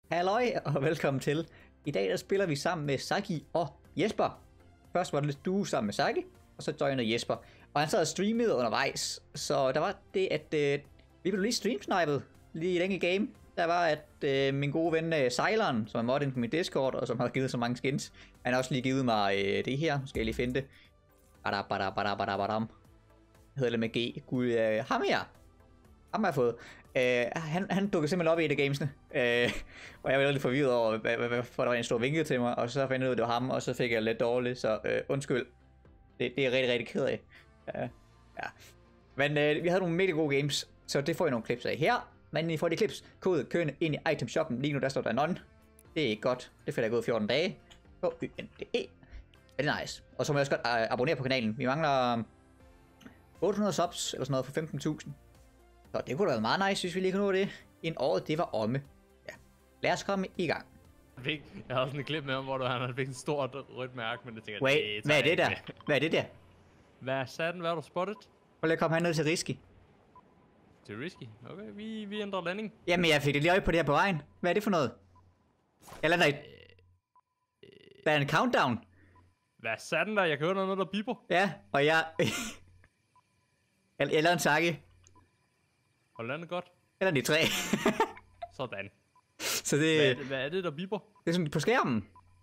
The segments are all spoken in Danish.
Halløj og velkommen til. I dag der spiller vi sammen med Saki og Jesper. Først var det lidt duo sammen med Saki, og så joinede Jesper. Og han sad og streamede undervejs, så der var det, at vi blev lige streamsnipet lige i et enkelt game. Der var, at min gode ven Sejleren, som er modden på min Discord, og som har givet så mange skins, han har også lige givet mig det her. Nu skal jeg lige finde det. Badam. Hedder det med G. Gud, ham her. Ham har jeg fået. Han dukkede simpelthen op i et af gamesene. Og jeg var lidt forvirret over, hvorfor der var en stor vinkel til mig. Og så fandt jeg ud af, det var ham, og så fik jeg lidt dårligt. Så undskyld. Det er rigtig ked af. Ja. Men vi havde nogle mega gode games, så det får I nogle clips af her. Men I får de clips kode kørende ind i item shoppen. Lige nu der står der non. Det er ikke godt. Det finder jeg gået 14 dage. På YNDE. Ja, det er nice. Og så må jeg også godt abonnere på kanalen. Vi mangler 800 subs eller sådan noget for 15.000. Så det kunne da være meget nice, hvis vi lige kunne nå det. En året, det var omme. Ja. Lad os komme i gang. Jeg har også sådan en klip med ham, hvor han fik et stort rødt mærke, men det tænker wait, hvad er det der? Hvad er det der? Hvad sagde den? Hvad har du spottet? Prøv lige at komme herned til Risky. Til Risky? Okay, vi ændrer landing. Jamen, jeg fik det lige øje på det her på vejen. Hvad er det for noget? Jeg lander i... Der er en countdown. Hvad sagde den der? Jeg kan høre noget, der biber. Ja, og jeg... jeg lavede en Saki. Og landet godt. Eller de 3. Sådan. Så det... Hvad er det, der biber? Det er sådan på skærmen.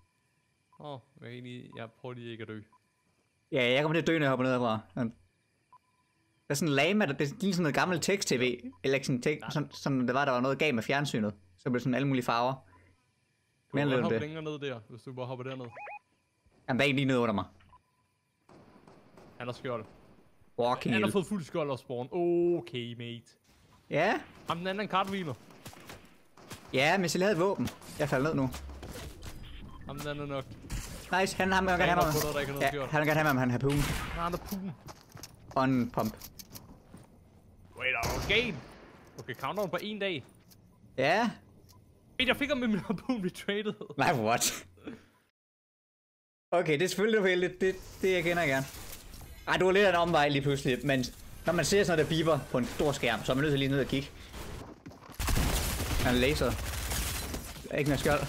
Jeg prøver lige ikke at dø. Ja, jeg kommer til at dø, når jeg hopper ned herfra. Der er sådan en lame, det er sådan noget gammelt tekst-tv. Eller ikke sådan tekst, som det var noget galt med fjernsynet. Så blev det sådan alle mulige farver. Du kan godt hoppe længere ned der, hvis du bare hopper derned. Jamen, der er en lige nede under mig. Han har skjold. Walking Han har fået fuld skjold og spawn. Okay, mate. Ja. Ham den anden kartviler. Ja, men jeg havde et våben. Jeg falder ned nu. Ham den anden nok. Nice, han vil gerne have mig. Ja, han vil gerne have mig, om han har pun. Han har pun. On pump. Wait, okay. Okay, countdown på 1 dag. Ja. Jeg fik ham med min harpun, vi traded. Nej, what? Okay, det er selvfølgelig uheldigt. Det jeg kender gerne. Ej, du var lidt af en omvej lige pludselig, men når man ser sådan noget, der biber på en stor skærm, så er man nødt til lige ned og kigge. Han er laser. Der er ikke noget skjold.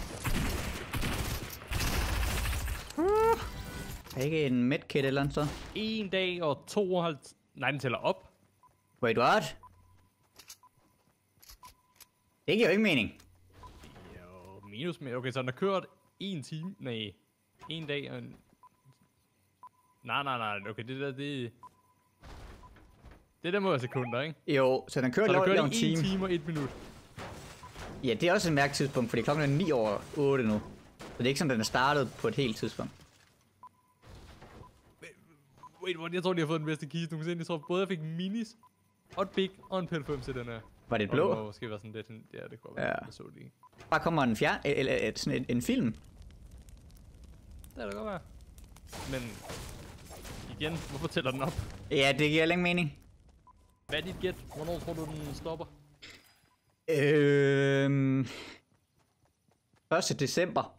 Er ikke en medkit eller andet så? 1 dag og 52... Nej, den tæller op. Wait, what? Det giver jo ikke mening. Jo, minus med. Okay, så den har kørt 1 time. Nej, 1 dag og en... Nej. Okay, det der må være sekunder, ikke? Jo, så den kører i en 1 time og 1 minut. Ja, det er også et mærkeligt tidspunkt, fordi klokken er 9 over 8 nu. Så det er ikke sådan, den er startet på et helt tidspunkt. Wait, jeg tror, de har fået den bedste kiste nogensinde. Jeg tror både, jeg fik minis og et big og en PL5 til den her. Var det et blå? Og måske var sådan lidt... Ja, det kunne være, jeg så det ikke. Bare kommer en film. Det kan det godt være. Men... Igen, hvorfor tæller den op? Ja, det giver ingen mening. Hvad er dit gæt? Hvornår tror du, den stopper? 1. december.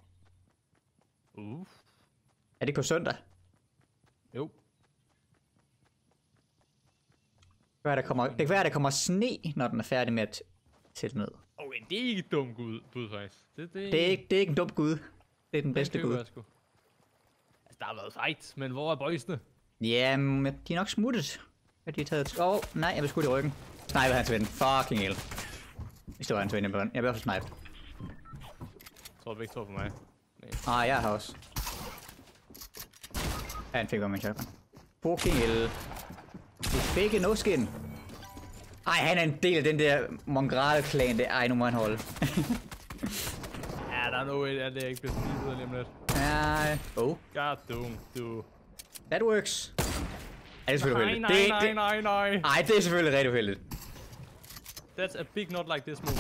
Er det på søndag? Jo. Det kan være, der kommer sne, når den er færdig med at tætte ned. Okay, det er ikke et dumt bud, faktisk. Det er ikke en dum gud. Det er den bedste gud. Altså, der har været fight, men hvor er boysene? Ja, de er nok smuttet. Er de taget... nej, jeg blev skudt i ryggen. Sniper hans ven. Fucking hell. Hvis det var hans ven, jeg blev i hvert fald snipet. Jeg tror begge to for mig. Nej, jeg har også. Ja, han fik bare min shotgun. Fucking hell. Det fik en no-skin. Ej, han er en del af den der Mongrel-klan der. Ej, nu må han holde. Ja, der er noget, at det ikke bliver smidt ud af lige om lidt. Ja, God du. That works. Ej, det er selvfølgelig uheldigt. Nej. Ej, det er selvfølgelig rigtig uheldigt. That's a big not like this move.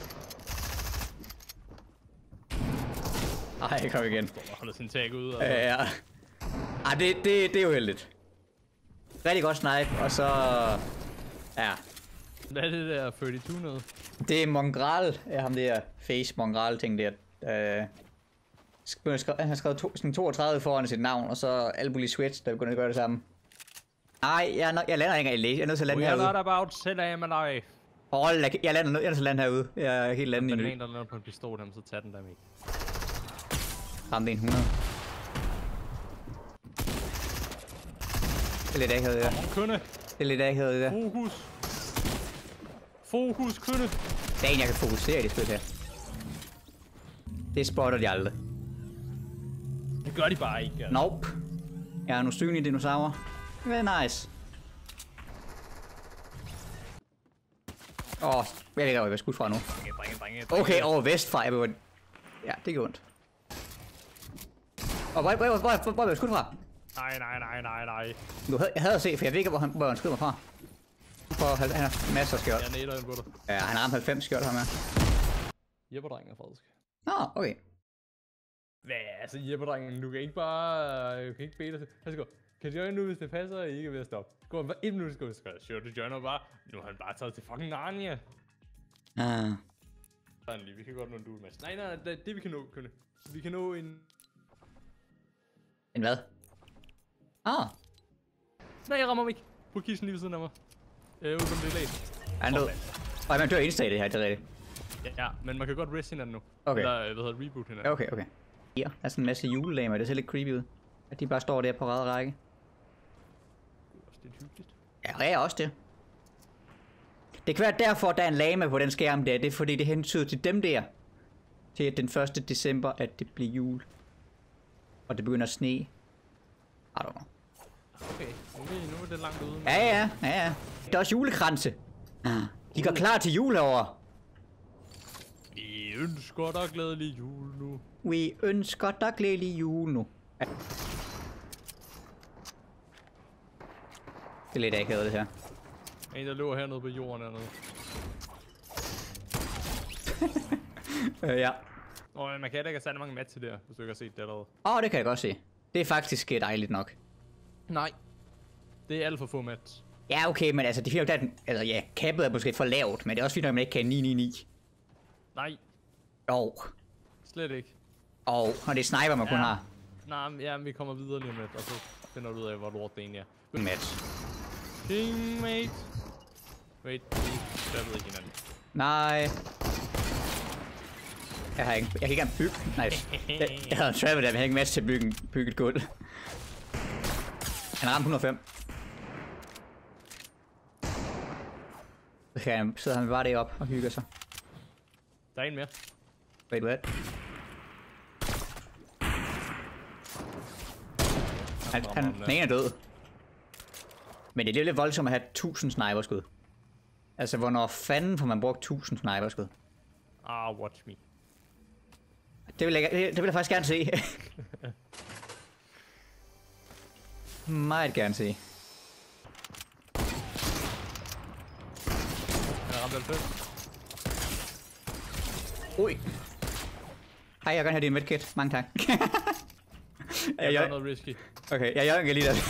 Ej, kom igen. Jeg holder sin tag ud. Ja. Ej, det er uheldigt. Rigtig godt snipe, og så... Ja. Hvad er det der 32 noget? Det er Mongrel, ham der face Mongrel ting der. Han har skrevet sådan 32 foran sit navn, og så alle mulige switch, der begynder at gøre det samme. Nej, jeg lander ikke i læse. Jeg er nødt til at lande herude. We are not about to am alive. Jeg lander herude. Jeg er helt landet i Den en ø. en, der lander på en pistol, så tager den der med. Ramte en 100. Det er lidt akavet, det der. Kunde! Det er lidt akavet, det der. Fokus! Fokus, kunde! Det er en, jeg kan fokusere i det spil her. Det spotter de aldrig. Det gør de bare ikke. Altså. Nope. Jeg er nogle synlige dinosaurer. Very nice. Jeg ved ikke, hvor jeg var skudt fra nu. Okay, over vestfra. Jeg blev... Ja, det gjorde ondt. Hvor er jeg skudt fra? Nej. Jeg havde set, for jeg ved ikke, hvor han skød mig fra. Han har masser af skjold. Jeg nætter en på dig. Ja, han har ramt 90 skjold, ham her. Jepperdrengen er fransk. Okay. Hvad, altså Jepperdrengen, du kan ikke bare... Du kan ikke bede dig. Altså, kan du gøre nu, hvis det passer, og I ikke er ved at stoppe? Går han bare 1 minut, skal vi skrive. Sure, du joiner bare. Nu har han bare taget til fucking Narnia. Sådan lige, vi kan godt nå en duel match. Nej, det vi kan nå, Kønne. Vi kan nå en... En hvad? Nej, jeg rammer mig ikke. På kisten lige ved siden af mig. Ude på det lag. Han død. Man dør insta i det her, det er rigtigt. Ja, men man kan godt rest hinanden nu. Okay. Eller, hvad hedder reboot hinanden. Okay. Her, der er sådan en masse julelamer, det ser lidt creepy ud. At de bare står der på rad række. Det er hyggeligt. Ja, det er også det. Det kan være derfor, der er en lama på den skærm der. Det er fordi, det hentyder til dem der. Til den 1. december, at det bliver jul. Og det begynder at sne. I don't know. Okay, nu er det langt ude. Ja. Der er også julekranse. De går klar til jul herovre. Vi ønsker dig glædelig jul nu. Vi ønsker dig glædelig jul nu. Ja. Det er lidt akavet det her. En, der løber hernede på jorden hernede. Ja. Og man kan da ikke have særlig mange match til der, hvis du ikke har set det allerede. Det kan jeg godt se. Det er faktisk dejligt nok. Nej. Det er alt for få match. Ja, okay, men altså, det er fint, altså ja, kappet er måske for lavt, men det er også fint, at man ikke kan 999. Nej. Slet ikke. Og det er sniper, man kun har. Nej, ja, vi kommer videre lige med, og så finder du ud af, hvor lort det egentlig er. Match. Teammate. Wait, jeg ved ikke hinanden. Nej. Jeg kan ikke engang bygge. Nej, jeg havde en travel der, men jeg havde ikke match til at bygge et gulv. Han ramte 105. Så sidder han bare deroppe og hygger sig. Der er en mere. Wait, what? Den ene er død. Men det er lidt voldsomt at have 1000 sniperskud. Altså, hvornår fanden får man brugt 1000 sniperskud? Watch me. Det vil jeg faktisk gerne se. Meget gerne se. Han er ramt 90. Ui. Hej, jeg vil gerne have din medkit. Mange tak. Jeg gør noget risky. Okay, jeg kan lige det.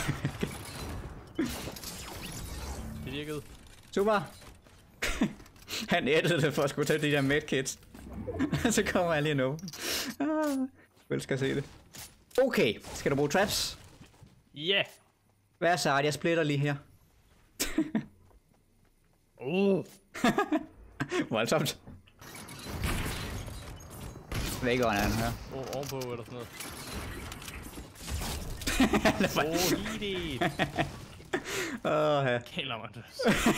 Det virkede. Super. Han ædede det for at skulle tage de der medkits. Så kommer jeg lige nu. Jeg elsker at se det. Okay, skal du bruge traps? Ja. Hvad er så? Jeg splitter lige her. Voldsomt. Væk over han her. Ovenpå eller sådan noget. Hit it. Ja. Kælder mig det.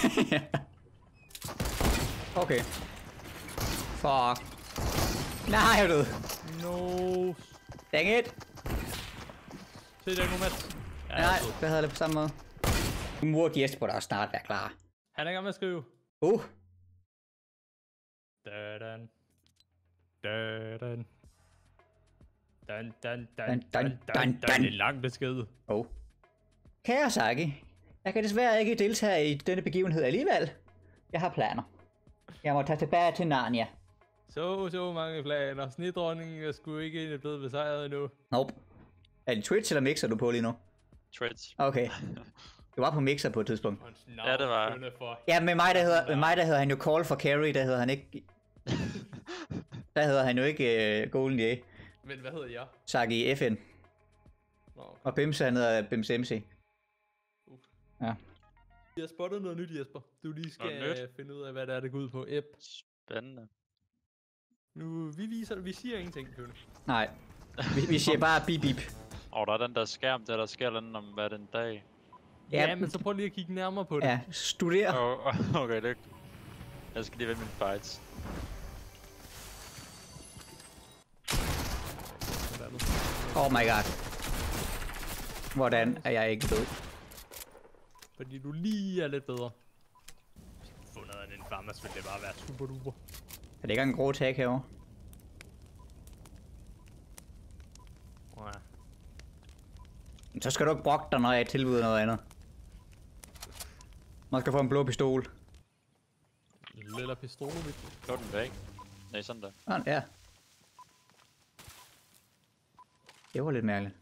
Okay. Fuck. Nej, jeg er død. No. Dang it. Se, der er nu Mads. Nej, det havde det på samme måde. Nu må Jesper da snart være klar. Han er i gang med at skrive. Dun. Det er en lang besked. Kære Saki, jeg kan desværre ikke deltage i denne begivenhed alligevel. Jeg har planer. Jeg må tage tilbage til Narnia. Så mange planer. Snedronningen er sgu ikke blevet besejret endnu. Nope. Er det Twitch eller Mixer du på lige nu? Twitch. Okay. Du var på Mixer på et tidspunkt. Ja, det var. Ja, med mig der hedder han jo Call for Carry, der hedder han ikke... Der hedder han jo ikke Golden J. Men hvad hedder jeg? Saki FN. Okay. Og Bimse, han hedder Bims MC. Ja. Jeg har spottet noget nyt, Jesper. Du lige skal finde ud af, hvad det er, det går ud på. Spændende. Nu, vi siger ingenting, Kønne. Nej. Vi siger bare bip bip. Og der er den der skærm der sker noget om hvad den dag. Ja, men så prøv lige at kigge nærmere på det. Ja, studer. Okay, det. Jeg skal lige vende mine fights. Oh my god. Hvordan er jeg ikke død? Fordi du lige er lidt bedre. Fundet af en farmers, vil det bare være super duper. Er det ikke en grå tag herovre? Ja. Så skal du ikke brokke dig, når jeg tilbyder noget andet. Man skal få en blå pistol. Lille pistol, vi. Slå den væk. Nej, sådan der. Sådan, ja. Det var lidt mærkeligt.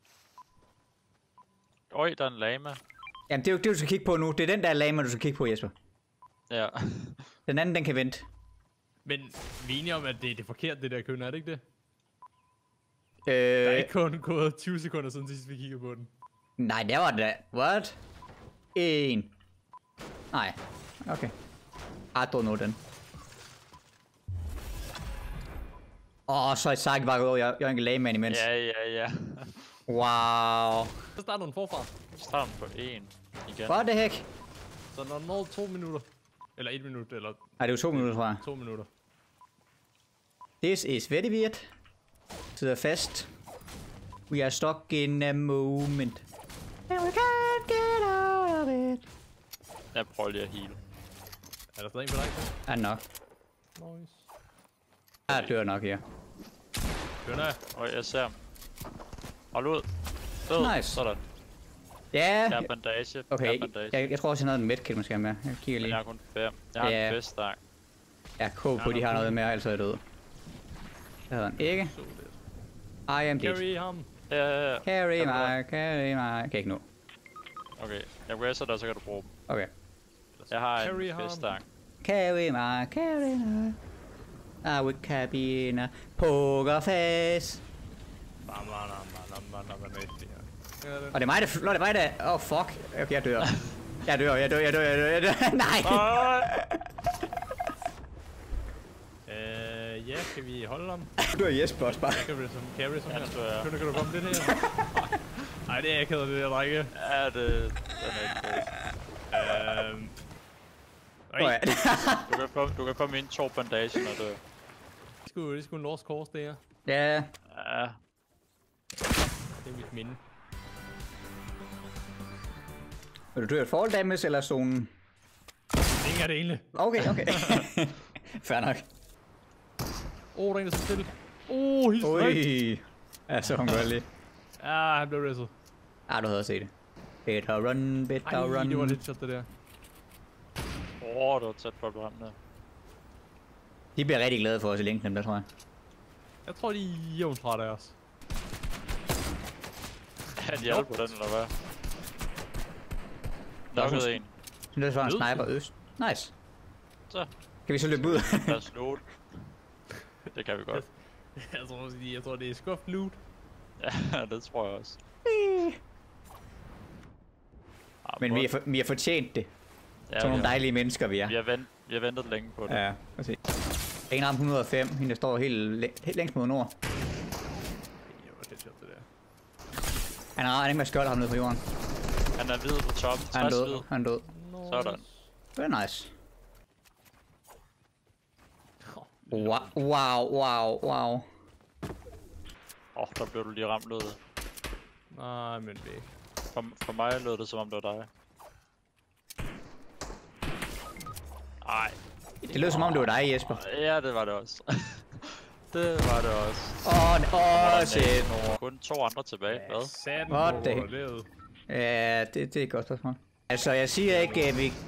Øj, der er en lama. Jamen, det er jo det, du skal kigge på nu. Det er den der lama, du skal kigge på, Jesper. Ja. Den anden, den kan vente. Men vi er enige om, at det er det forkerte, det der Kønne, er det ikke det? Der er ikke kun gået 20 sekunder siden sidst, vi kiggede på den. Nej, der var det da. What? En. Nej. Okay. I don't know den. Så er jeg bare jeg er ikke lagmand imens. Ja. Wow. Så starter den forfra. Start på 1 igen. What the heck? Så når den når 2 minutter. Eller 1 minut, eller... Nej, det er jo 2 minutter, tror jeg. 2 minutter. This is very weird. Sidder fast. We are stuck in a moment. And we can't get out of it. Jeg prøver lige at heal. Er der stadig en på dig? Er nok. Nice. Jeg dør nok her. Kønne. Øj, jeg ser ham. Hold ud. Død. Nice. Sådan. Ja. Jeg har bandage. Okay, bandage. jeg tror også, jeg havde en medkit, måske med. Jeg kigger Men lige. jeg har kun 5. Jeg har en bedst der. Jeg er på, de har noget med, ellers er jeg død. Jeg havde den ikke. I am dead. Carry ham. Ja. Carry mig. Kan ikke nå. Okay, jeg racer dig, så kan du bruge dem. Okay. Jeg har Carry en ham. bedst der. Carry mig. I will carry in a pokerface. Og det er mig, der... Nå, det er mig, der... Fuck. Okay, jeg dør. Jeg dør. Nej. Ja, kan vi holde ham? Du er Jesper også bare. Kan vi som carry som Jeg tror, jeg... Kan du komme lidt her? Nej, det er akavet, det der, drenge. Ja, den er ikke god. Du kan komme ind 2 bandager, når du... Det er sgu en lost course, det her. Ja. Ja. Det er mit minde. Vil du dø et fall damage eller zonen? Ingen er det egentlig. Okay. Fair nok. Der er en, der står til. Helt Ui. Ja, så hun godt lige. Ja, han blev wrestled. Du havde set det. Better run. Ej, det var lidt shot, det der. Det var tæt på at brænde der. De bliver rigtig glade for os i længden, der tror jeg. Jeg tror, de er jævnt trætte af os. Er de alle på den, eller hvad? Knockede en. Det var en sniper øst. Nice. Så. Kan vi så løbe ud? Lad os loot. Det kan vi godt. Jeg tror det er skuff loot. Ja, det tror jeg også. Men vi har fortjent det. Ja, Sådan nogle dejlige mennesker, vi er. Vi har ventet længe på det. Ja, præcis. En arm 105, hende der står helt længst mod nord. Det var lidt sjovt, det der. Han har ikke med skjold ham nede på jorden. Han er hvid på toppen. Han er død. Sådan. Det er nice. Wow. Der blev du lige ramt lød. Nej, men væk. For mig lød det, som om det var dig. Ej. Det lød som om det var dig, Jesper. Ja, det var det også. Det var det også. Shit. Kun 2 andre tilbage. Hvad? Satan, What the hvor heck? levet. Ja, det er et godt spørgsmål. Altså, jeg siger ikke, at vi...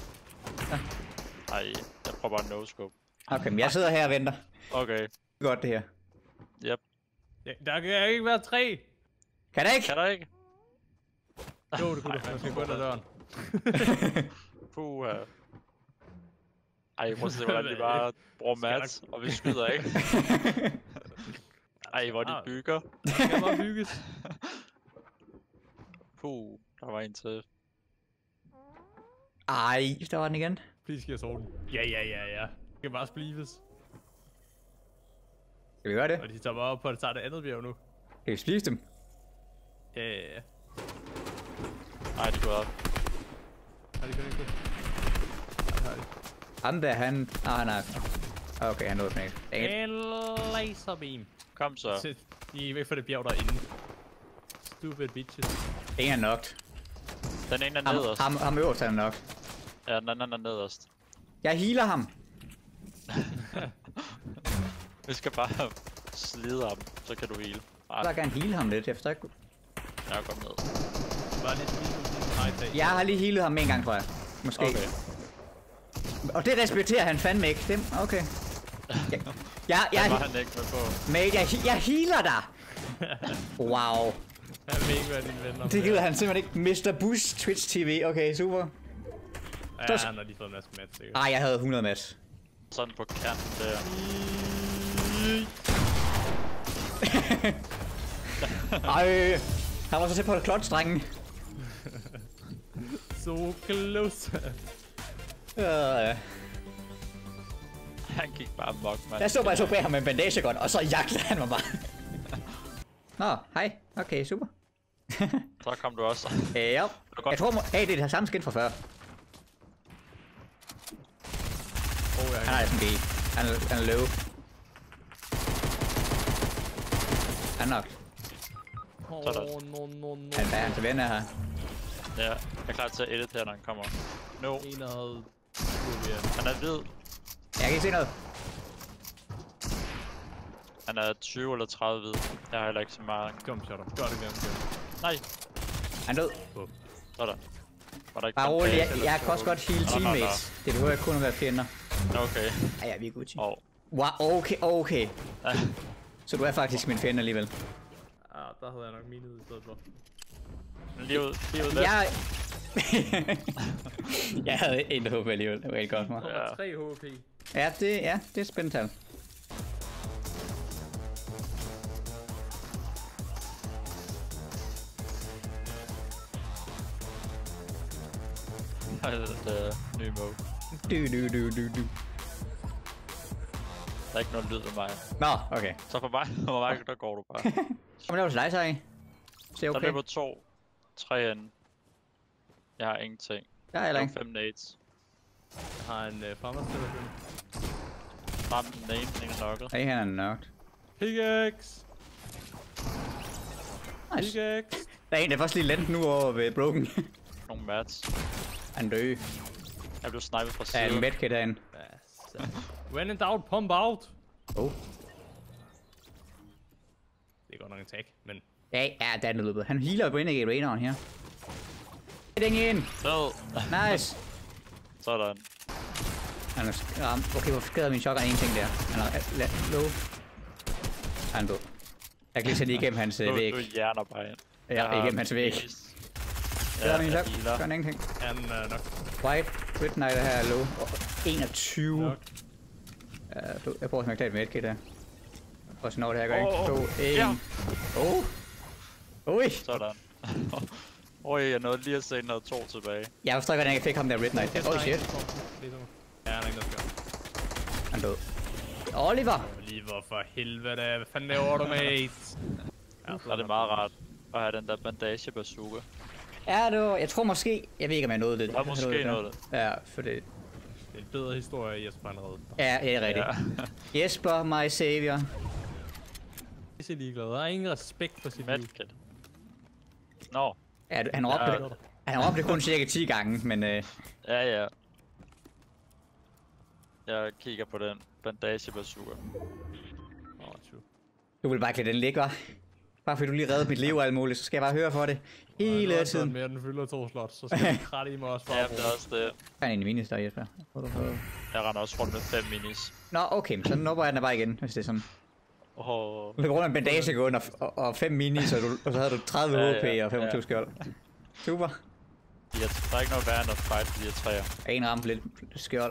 Ej, jeg prøver bare no-scope. Okay, men jeg sidder her og venter. Okay. Det er godt, det her. Yep. Ja, der kan ikke være 3. Kan det ikke? Kan der ikke? Jo, det kunne du. Jeg skal gå ind ad døren. Puh. Ej, prøv at se, hvordan de bare bruger mats, og vi skyder ikke. Ej, hvor de bygger. Det skal bare bygges. Puh, der var en til. Ej, der var den igen. Please, giv os orden. Ja. Det kan bare splives. Skal vi gøre det? Og de tager bare op på det andet bjerg nu. Kan vi spise dem? Ja. Nej, det går op. Har de kun ikke det? Har de. Ham der, han... han er... Okay, han nåede den ikke. En laserbeam. Kom så. Sæt, I er væk fra det bjerg derinde. Stupid bitches. Ingen er knocked. Den ene er nederst. Ham øverst er knocked. Ja, den anden er nederst. Jeg healer ham. Vi skal bare slide ham, så kan du heal. Jeg vil gerne heale ham lidt, jeg forstår ikke. Jeg går ned. Bare lidt high. Jeg har lige healet ham en gang, tror jeg. Måske. Okay. Og det respekterer han fandme ikke. Det, okay. Det var han ikke med på. Mate, jeg healer dig. Wow. Jeg ved ikke, hvad dine venner Det gider han simpelthen ikke. Mr. Bush Twitch TV. Okay, super. Ja, han har lige fået en masse mats, sikkert. Ej, jeg havde 100 match. Sådan på kanten der. Ej, han var så tæt på klotstrengen. So close. Han gik bare mok, mand. Jeg så bag ham med en bandagegun, og så jagtede han mig bare. Nå, hej. Okay, super. Så kom du også. Ja. Jeg tror, hey, det er det samme skin fra før. Han har SMG. Han er low. Han er nok. Han er til venner her. Ja, jeg er klar til at edit her, når han kommer. No. En havde... Han er hvid. Jeg kan ikke se noget. Han er 20 eller 30 hvid. Jeg har heller ikke så meget. Kom, Shadow. Gør det igen. Nej. Han død. Sådan. Var der ikke bare rolig, jeg kan også godt heal teammates. Det behøver ikke kun at være fjender. Okay. Ja, vi er Gucci. Wow, okay. Så du er faktisk min fjende alligevel. Der havde jeg nok minet i stedet for. Lige ud der. Jeg havde 1 HP alligevel. Det var helt godt mig. Ja. 3 HP. Ja, det er spændende. Det er nye mode. Du. Der er ikke noget lyd af mig. Nå, okay. Så for mig, der går du bare. Kom der til dig, så ikke? Se okay. Der løber 2. 3 inde. Jeg har ingenting. Der er heller ikke. 5 nades. Jeg har en farmerstiller. Ram den ene, den er nokket. Hey, han er knocked. Pickaxe! Nice. Pickaxe! Der er en, der først lige landet nu over ved Broken. Nogle mats. Han døde. Jeg blev snipet fra Der er en siden. medkit derinde. When in doubt, pump out! Oh. Det er godt nok en tag, men... Ja, der er den løbet. Han healer Renegade Raideren her. Den ind! Død. Nice! Sådan. Han er ramt. Okay, hvorfor skader min shotgun ingenting der? Han er low. Han er død. Jeg kan lige sætte igennem hans væg. Du hjerner bare ind. Ja, igennem hans væg. Skader min shotgun. Gør han ingenting. Han er nok... White. Midnight her er low. 21. Jeg prøver at smække det med et kit der. Og så når det her gør ikke. 2, 1. Ja. Ui! Sådan. Oj, jeg nåede lige at se noget 2 tilbage. Jeg forstår ikke, hvordan jeg fik ham der Red Knight. Oh shit. Ja, han er ikke noget skørt. Han død. Oliver! Oliver, for helvede. Hvad fanden laver du, mate? Så er det meget rart at have den der bandage bazooka. Ja, det var, jeg tror måske... Jeg ved ikke, om jeg nåede det. Der er måske noget. Ja, for det... Det er en bedre historie, Jesper han reddet. Ja, det er rigtigt. Ja. Jesper, my savior. Jeg er ligeglad. Der er ingen respekt for sit liv. Medkit. Nå. Ja, han råbte kun cirka 10 gange, men... Ja. Jeg kigger på den bandage bazooka. Du vil bare lade den ligge, hva'? Bare fordi du lige reddede mit liv og alt muligt, så skal jeg bare høre for det. Hele tiden. Mere den fylder 2 slots, så skal jeg kratte i mig også bare. Ja, det er også det. Der er en minis der, Jesper. Jeg render også rundt med 5 minis. Nå, okay, så nopper jeg den bare igen, hvis det er sådan. Du løber rundt med en bandagegun og 5 minis, og så havde du 30 HP og 25 skjold. Super. Der er ikke noget værre end at fight for de her træer. En ramt lidt skjold.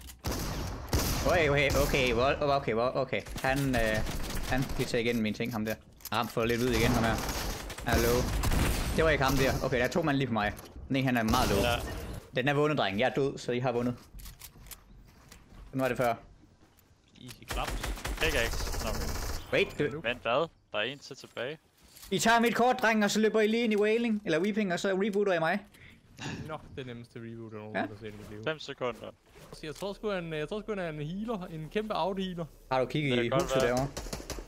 Okay. Han kan tage igen mine ting, ham der. Ramt for lidt ud igen, ham her. Hallo. Det var ikke ham der. Okay, der er 2 mand lige på mig. Den ene, han er meget low. Ja. Den er vundet, dreng. Jeg er død, så I har vundet. Sådan var det før. Easy claps. Pickaxe. Nå, okay. Wait, det... Men hvad? Der er en til tilbage. I tager mit kort, dreng, og så løber I lige ind i Wailing, eller Weeping, og så rebooter I mig. Nok det nemmeste reboot, der nogen Ja. har set i mit liv. 5 sekunder. Så jeg tror sgu, han er en healer. En kæmpe out-healer. Har du kigget Det i kan godt huset være. derovre?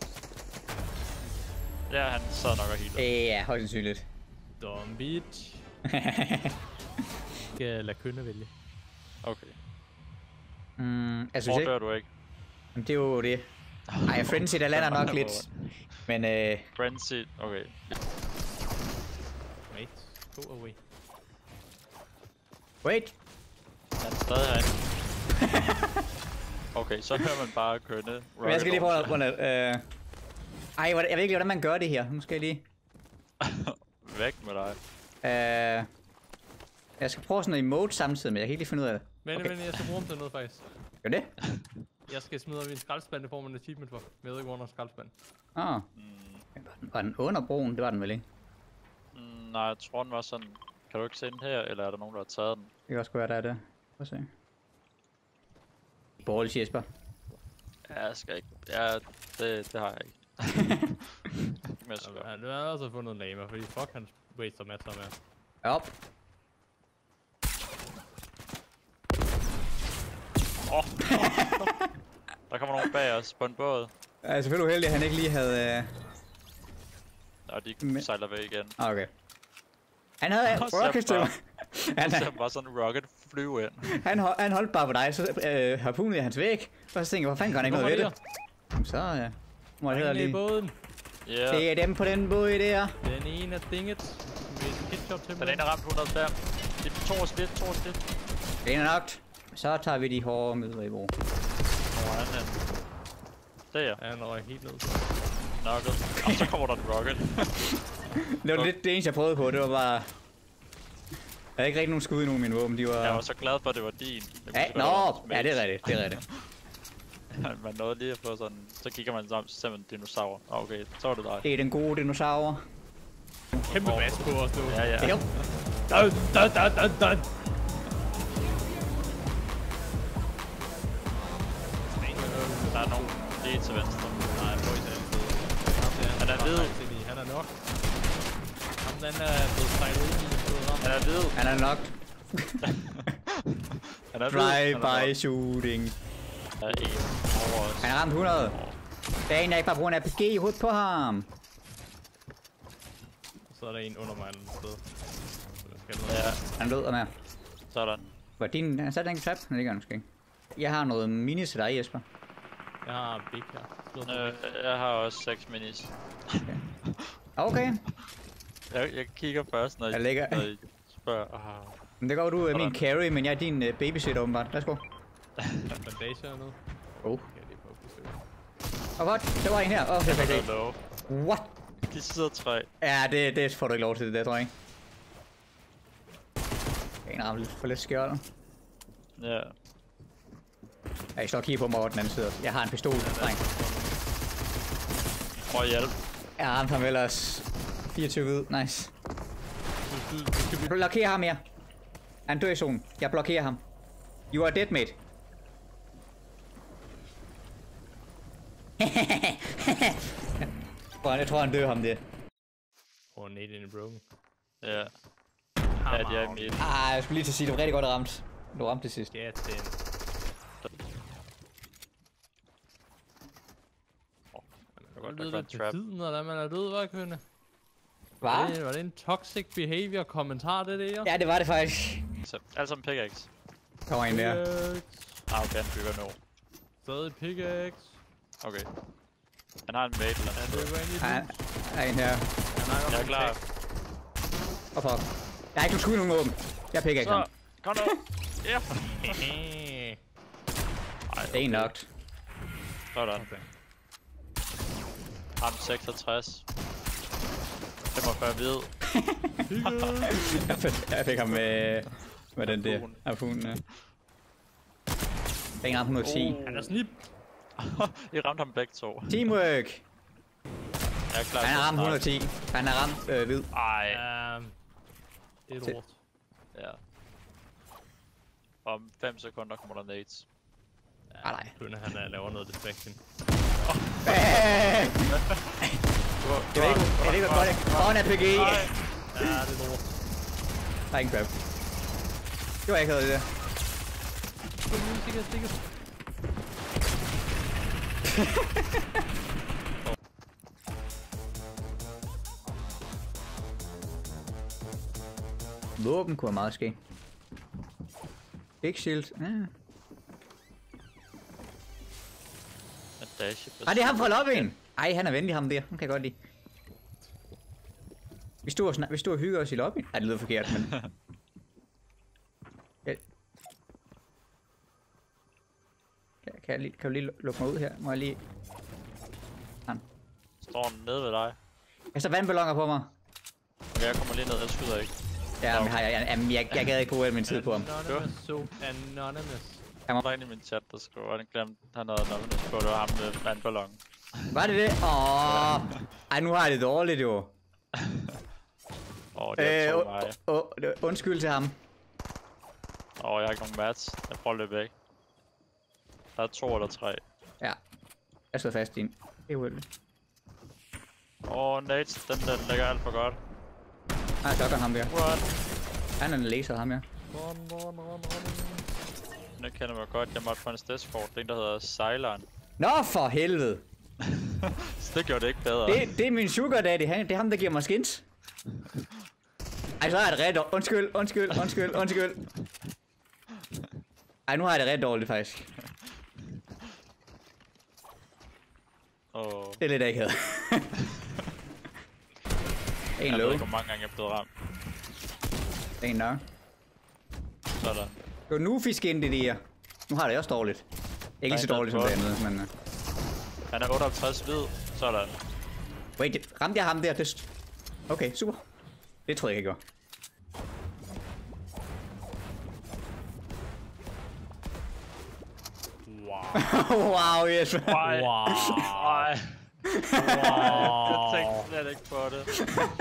Ja, han sad nok og healer. Ja, højst sandsynligt. Dumb bitch. Skal lade kønne vælge. Okay. Altså, Hvor hvis dør ikke, du ikke? men det er jo det. Ej, Frenzy, der lander nok lidt. Men Frenzy. Okay. Mate, go away. wait. Han er stadig herinde. Okay, så hører man bare kønne. Men jeg skal lige prøve at... Ej, jeg ved ikke lige, hvordan man gør det her. Nu skal jeg lige... Væk med dig. Jeg skal prøve sådan noget emote samtidig, men jeg kan ikke lige finde ud af det. Men jeg skal bruge dem til noget faktisk. Gør det? Jeg skal smide min skraldespand, det får man en achievement for. Men jeg ved ikke, hvor der er skraldespand. Var den under broen? Det var den vel ikke? Nej, jeg tror den var sådan... Kan du ikke se den her, eller er der nogen, der har taget den? Det kan også være, der er det. Prøv at se. Borgerlig Jesper. Ja, jeg skal ikke... Ja, det har jeg ikke. Men jeg skal gøre. Nu har jeg også fundet en lama, fordi fuck han waster masser med. Op. Der kommer nogen bag os på en båd. Jeg er selvfølgelig uheldig, at han ikke lige havde... Og de sejler væk igen. Okay. Han havde rocket til mig. Så bare sådan en rocket flyve ind. Han holdt bare på dig, så harpunede jeg hans væg. Og så tænkte jeg, hvor fanden gør han ikke noget ved det? Jamen, så må jeg hellere i lige... båden. Ja. Det er dem på den båd der. Den ene er dinget. Med et ketchup til Den ene er ramt 105. Det er 2 split. Det er nok. Så tager vi de hårde midler i brug. Hvor er han? Det er jeg. Han røg helt ned. Knuckle. Og så kommer der en rocket. Det var lidt det eneste, jeg prøvede på. Det var bare... Jeg havde ikke rigtig nogen skud i nogen af mine våben. De var... Jeg var så glad for, at det var din. Ja, nå! Ja, det er rigtigt. Det er rigtigt. Man nåede lige at få sådan... Så kigger man sammen, så ser man en dinosaur. Okay, så var det dig. Det er den gode dinosaur. Kæmpe bas på os nu. Ja. Jo. Dun. Der er nogen lige til venstre. Nej, boys er Han er hvid. Han er nok. Ham den er blevet sejlet ud i ham. Han er hvid. Han er nok. Han er hvid. Drive-by shooting. Der er en over os. Han har ramt 100. Der er en, der ikke bare bruger en RPG i hovedet på ham. Så er der en under mig et andet sted. Ja, Han lød med. sådan. Var din... Han satte en trap? Nej, det gør han måske ikke. Jeg har noget mini til dig, Jesper. Jeg har big her. Jeg har også 6 minis. Okay. Jeg kigger først, når Jeg lægger... når I spørger. Men det går du er min carry, men jeg er din babysitter åbenbart. Værsgo. Bandage hernede. Oh. Okay, det er på besøg. Og godt, der var en her. Åh, det er ikke. Hello. What? De sidder 3. Ja, det får du ikke lov til, det tror jeg ikke. En ramme lidt for lidt skjold. Ja. Ja, I står og kigger på mig over den anden side. Jeg har en pistol, dreng. Prøv at hjælpe. Jeg har ramt ham ellers. 24 hvid, nice. Blokér ham her. Han dør i zonen. Jeg blokerer ham. You are dead, mate. Jeg tror han dør ham det. Or nade in broken. Ja. Ja, de er i midt. Jeg skulle lige til at sige, det var rigtig godt ramt. Du ramte det sidst. Ja, den. Det kan Det lyder godt lidt til trap. tiden, når man er død, hvad kønne? Hvad? Var det en toxic behavior kommentar, det der? Ja, det var det faktisk. Så, alle sammen pickaxe. Der var en der. Okay, han bygger nu. Stadig pickaxe. Okay. Han har en mate eller Ja, andet. det var egentlig Der er en her. Jeg er klar. Og fuck. Jeg har ikke nogen skud i nogen åben. Jeg pikker ikke Så, ham. kom nu. Ja. Det er en knocked. Sådan. Okay. Ham 66. 45 hvid. Jeg fik ham med den der harpunen. Ja. Den ramte 110. Han er snip. I ramte ham begge to. Teamwork! Jeg er klar. Han har ramt 110. Han har ramt hvid. Ej. Det er lort. Ja. Om 5 sekunder kommer der nades. Ah, nej. Pønne, han laver noget deflection. Det var ikke godt, ikke? Åh, en RPG! Ja, det er lort. Der er ingen grab. Det var ikke noget, det der. Sikkert, sikkert. Våben kunne være meget ske. Big shield. Ja. Ah, det er ham fra lobbyen! Ej, han er venlig ham der. Han kan jeg godt lide. Vi stod og hygger os i lobbyen. Ej, det lyder forkert, men... Kan du lige lukke mig ud her? Må jeg lige... Han. Står nede ved dig. Jeg står vandballoner på mig. Okay, jeg kommer lige ned. Jeg skyder ikke. Ja, men jeg gad ikke bruge min tid på ham. Anonymous. Han var ind i min chat, der skriver, han glemte, han havde anonymous på. Det var ham med vandballon. Var det det? Ej, nu har jeg det dårligt jo. Det er to mig. Undskyld til ham. Jeg har ikke nogen mats. Jeg prøver at løbe væk. Der er 2 eller 3. Ja. Jeg står fast i en. Det er uheldigt. Nate, den ligger alt for godt. Nej, klokker ham der. Run. Han er en laser, ham her. Run. Den kender mig godt. Jeg måtte få en Discord. Det er en, der hedder Sejleren. Nå, for helvede. Så det gjorde det ikke bedre. Det er min sugar daddy. Det er ham, der giver mig skins. Ej, så er det ret undskyld. Ej, nu har jeg det ret dårligt, faktisk. Det er lidt akavet. En jeg low. ved ikke, hvor mange gange jeg er blevet ramt. En nok. Sådan. Det var nu skin det der. Nu har det også dårligt. Ikke lige så dårligt som det andet, men... Han er 58 hvid. Sådan. Wait, ramte jeg ham der? Okay, super. Det tror jeg ikke, jeg gjorde. Wow, yes. Wow. Jeg tænkte slet ikke på det.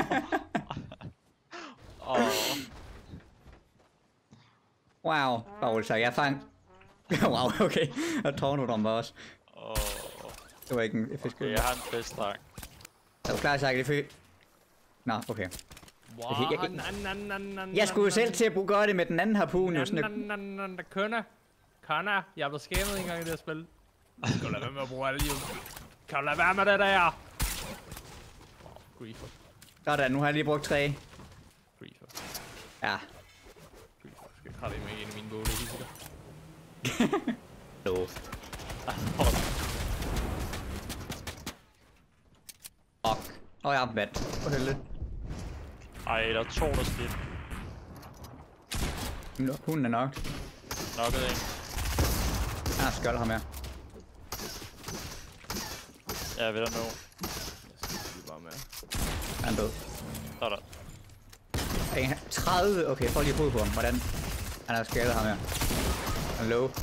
Wow, Paul, så jeg fang. Wow, okay. Jeg tror du mig også. Det var ikke en fisk. Okay, jeg har en fiskdrang. Er du klar, Sakke? Det er nå, okay. Wow. Jeg skulle jo selv til at gøre det med den anden harpun. Connor, jeg blev scammet en gang i det her spil. Skal du lade være med at bruge alle liv? Kan du lade være med det der? Griefer. Sådan, nu har jeg lige brugt 3. Griefer. Ja. Griefer. Skal jeg kratte med en af mine våle, helt sikkert. Fuck. Jeg er vand. For helvede. Ej, der er 2, der slidt. Hunden er nok. Nokket en. Han har skjold ham her. Jeg er ved dig nu. Han er død. Sådan. 30. Okay, jeg får lige hovedet på ham. Hvordan? Han har skadet ham her. Han er low.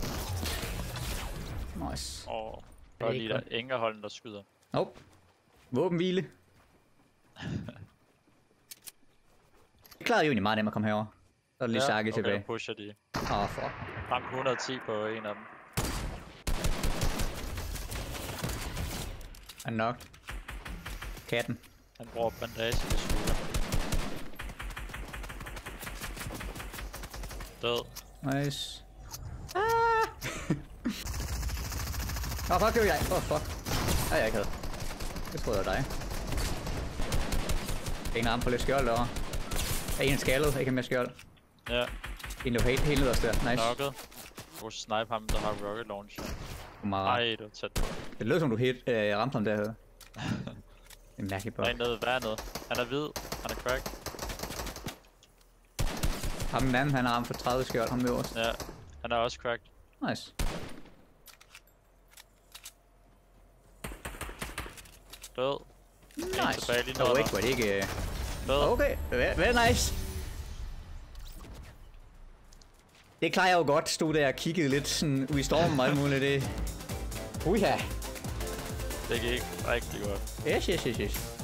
Nice. Der er lige der Engerholm, der skyder. Nope. Våbenhvile. Det klarede jo egentlig meget nemt at komme herover. Så er det lige Sakke tilbage. Okay, pusher de. Fuck. Ramt 110 på en af dem. Han er nok. Katten. Han bruger bandage ved skulder. Død. Nice. Fuck, det var jeg. Fuck. Det har jeg ikke havde. Det troede jeg var dig. En arm på lidt skjold derovre. En skaldet, ikke mere skjold. Ja. En lå helt nederst der. Nice. Nokket. Du kan snipe ham, der har rocket launcher. Ej, det var tæt på. Det lød som du helt ramte ham der. Det er en mærkelig bug. Der er en nede ved vandet. Han er hvid. Han er crack. Ham den anden, han har ramt for 30 skjold. Ham øverst. Ja. Han er også cracked. Nice. Død. Nice. Tilbage lige Dog ikke, var det ikke... Død. Okay, very nice. Det klarer jeg jo godt. Stod der og kiggede lidt sådan ud i stormen og alt muligt. Det... Ja. Det gik rigtig godt. Yes.